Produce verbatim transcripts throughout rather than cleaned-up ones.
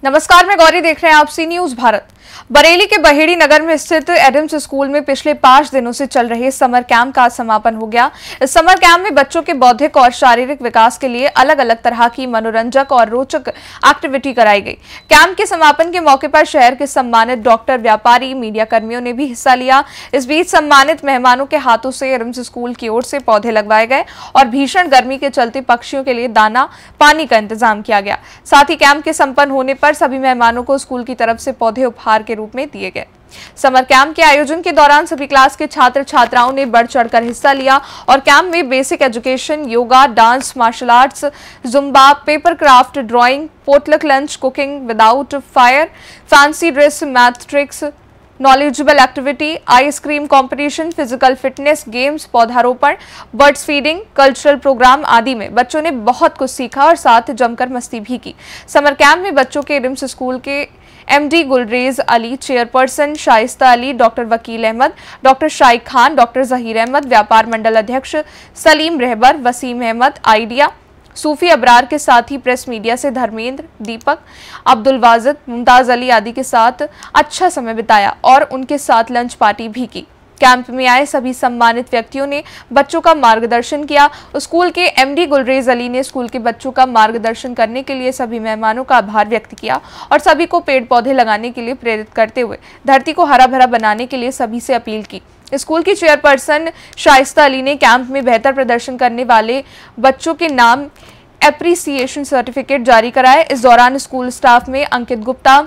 नमस्कार, मैं गौरी, देख रहे हैं आप सी न्यूज भारत। बरेली के बहेड़ी नगर में स्थित एडम्स स्कूल में पिछले पांच दिनों से चल रहे समर कैंप का समापन हो गया। इस समर कैंप में बच्चों के बौद्धिक और शारीरिक विकास के लिए अलग अलग तरह की मनोरंजक और रोचक एक्टिविटी कराई गई। कैंप के समापन के मौके पर शहर के सम्मानित डॉक्टर, व्यापारी, मीडिया कर्मियों ने भी हिस्सा लिया। इस बीच सम्मानित मेहमानों के हाथों से एडम्स स्कूल की ओर से पौधे लगवाए गए और भीषण गर्मी के चलते पक्षियों के लिए दाना, पानी का इंतजाम किया गया। साथ ही कैंप के संपन्न होने पर सभी मेहमानों को स्कूल की तरफ से पौधे उपहार के रूप में दिए गए। समर कैंप के आयोजन के दौरान सभी क्लास के छात्र छात्राओं ने बढ़ चढ़कर हिस्सा लिया और कैंप में basic education, yoga, dance, martial arts, zumba, paper craft, drawing, potluck lunch, cooking without fire, fancy dress, math tricks, knowledgeable activity, ice cream competition, physical fitness, games, पौधारोपण, बर्ड्स फीडिंग, कल्चरल प्रोग्राम आदि में बच्चों ने बहुत कुछ सीखा और साथ जमकर मस्ती भी की। समर कैंप में बच्चों के एडम्स स्कूल के MD Gulrez Ali, chairperson Shaista Ali, doctor Vakil Ahmad, doctor Shaikh Khan, doctor Zaheer Ahmad, व्यापार मंडल अध्यक्ष सलीम रहबर, वसीम अहमद, आइडिया, सूफी अबरार के साथ ही प्रेस मीडिया से धर्मेंद्र, दीपक, अब्दुल वाजिद, मुमताज अली आदि के साथ अच्छा समय बिताया और उनके साथ लंच पार्टी भी की। कैंप में आए सभी सम्मानित व्यक्तियों ने बच्चों का मार्गदर्शन किया। स्कूल के एमडी गुलरेज अली ने स्कूल के बच्चों का मार्गदर्शन करने के लिए सभी मेहमानों का आभार व्यक्त किया और सभी को पेड़ पौधे लगाने के लिए प्रेरित करते हुए धरती को हरा भरा बनाने के लिए सभी से अपील की। स्कूल की चेयरपर्सन शाइस्ता अली ने कैंप में बेहतर प्रदर्शन करने वाले बच्चों के नाम एप्रिसिएशन सर्टिफिकेट जारी कराए। इस दौरान स्कूल स्टाफ में अंकित गुप्ता,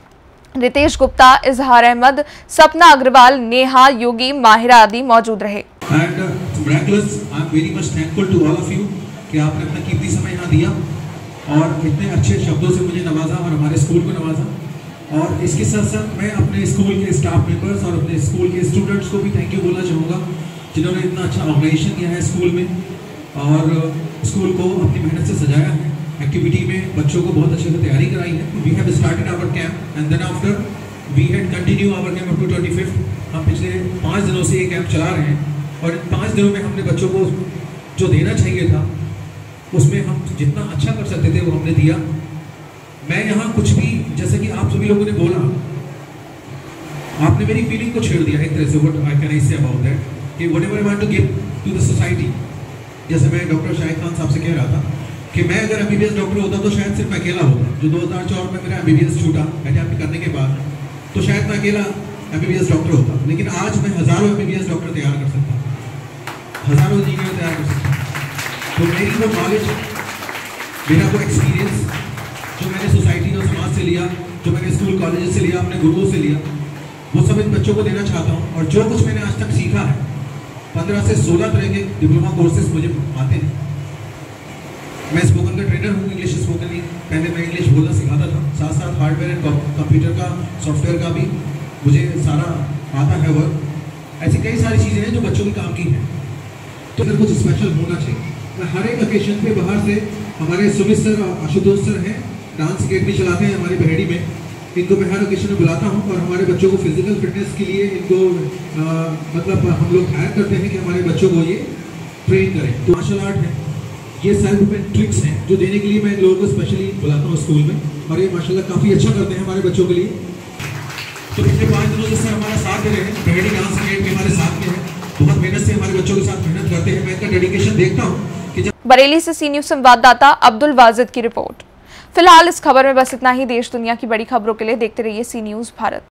रितेश गुप्ता, इजहार अहमद, सपना अग्रवाल, नेहा, योगी, माहिरा आदि मौजूद रहे। And, uh, miraculous, I'm very much thankful to all of you कि आपने अपना कीमती समय यहाँ दिया और इतने अच्छे शब्दों से मुझे नवाजा और हमारे स्कूल को नवाजा। और इसके साथ साथ मैं अपने स्कूल के स्टाफ मेंबर्स और अपने स्कूल के स्टूडेंट्स को भी थैंक यू बोलना चाहूँगा जिन्होंने इतना अच्छा ऑर्गेनाइजेशन किया है स्कूल में और स्कूल को अपनी मेहनत से सजाया है। एक्टिविटी में बच्चों को बहुत अच्छे से तैयारी कराई है। We have started our camp and then after we had continue our camp up to twenty fifth. हम पिछले पाँच दिनों से ये कैंप चला रहे हैं और इन पाँच दिनों में हमने बच्चों को जो देना चाहिए था उसमें हम जितना अच्छा कर सकते थे वो हमने दिया। मैं यहाँ कुछ भी, जैसे कि आप सभी लोगों ने बोला, आपने मेरी फीलिंग को छेड़ दिया एक तरह से। What I can say about that कि whatever I want to give to the society. जैसे मैं डॉक्टर शाहिद खान साहब से कह रहा था कि मैं अगर एमबीबीएस डॉक्टर होता तो शायद सिर्फ मैं अकेला होता। जो दो हज़ार चौदह में मेरा एमबीबीएस छूटा अटेम्प्ट करने के बाद, तो शायद मैं अकेला एमबीबीएस डॉक्टर होता। लेकिन आज मैं हज़ारों एमबीबीएस डॉक्टर तैयार कर सकता हूँ, हज़ारों इंजीनियर तैयार कर सकता हूँ। तो मेरी वो नॉलेज, मेरा वो एक्सपीरियंस जो मैंने सोसाइटी और समाज से लिया, जो मैंने स्कूल कॉलेज से लिया, अपने गुरुओं से लिया, वो सब इन बच्चों को देना चाहता हूँ। और जो कुछ मैंने आज तक सीखा है, पंद्रह से सोलह तरह के डिप्लोमा कोर्सेज मुझे आते हैं। मैं स्पोकन का ट्रेनर हूँ, इंग्लिश स्पोकन ही पहले मैं इंग्लिश बोलना सिखाता था। साथ साथ हार्डवेयर एंड कंप्यूटर का, सॉफ्टवेयर का भी मुझे सारा आता है वर्क। ऐसी कई सारी चीज़ें हैं जो बच्चों के काम की हैं। तो फिर कुछ स्पेशल होना चाहिए। मैं हर एक ओकेशन पे बाहर से हमारे सुमित सर और आशुतोष सर हैं, डांस अकेडमी चलाते हैं हमारे बहेड़ी में। इनको मैं हर ओकेशन में बुलाता हूँ और हमारे बच्चों को फिजिकल फिटनेस के लिए इनको आ, मतलब हम लोग हायर करते हैं कि हमारे बच्चों को ये ट्रेन करें। तो मार्शल आर्ट है, ये सेल्फ डिफेंस ट्रिक्स हैं जो देने के लिए मैं लोगों को स्पेशली बुलाता हूँ स्कूल में, और ये माशाल्लाह काफ़ी अच्छा करते हैं हमारे बच्चों के लिए। तो पिछले पाँच दिनों से हमारा साथ दे रहे हैं। बहेड़ी डांस अकेडमी हमारे साथ में है, बहुत मेहनत से हमारे बच्चों के साथ मेहनत करते हैं। मैं इनका डेडिकेशन देखता हूँ कि जब बरेली से सी न्यूज संवाददाता अब्दुल वाजिद की रिपोर्ट। फिलहाल इस खबर में बस इतना ही। देश दुनिया की बड़ी खबरों के लिए देखते रहिए सी न्यूज भारत।